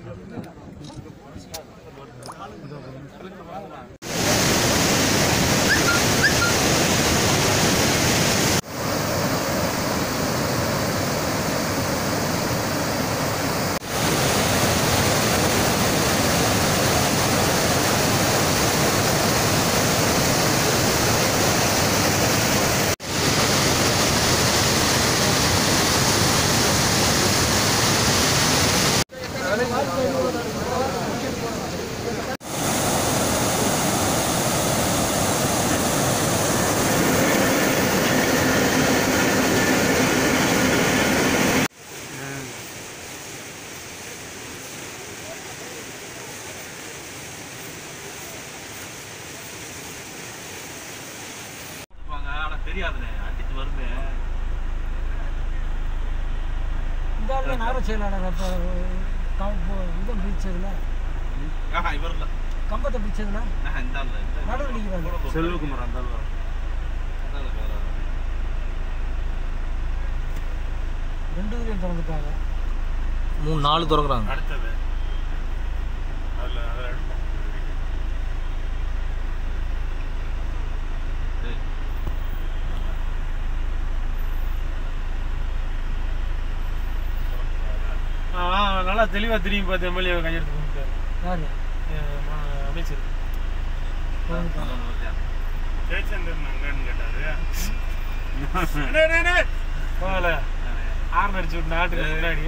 தெரியாதுனே அடிச்சு வருமே இந்த ஆளு நகர செயலாளர் அப்போ இந்த பிடிச்சதுல இவர்ல கம்பத்தை பிடிச்சதுல இந்த ஆள் நடவடிக்கிறாங்க செல்வகுமார் அந்த ஆள் ரெண்டு பேரையும் திறந்துட்டாங்க 3-4 திறக்குறாங்க அடுத்தது அதில் எடுப்போம் நல்லா தெளிவா திரும்பி பார்த்து எம்எல்ஏ கையெழுத்து கொடுத்தாரு. யாரு அமைச்சர் ஜெயச்சந்திரன் அங்கன்னு கேட்டாரு. போகல ஆறு அடிச்சு விட்டு நாட்டுக்கு முன்னாடி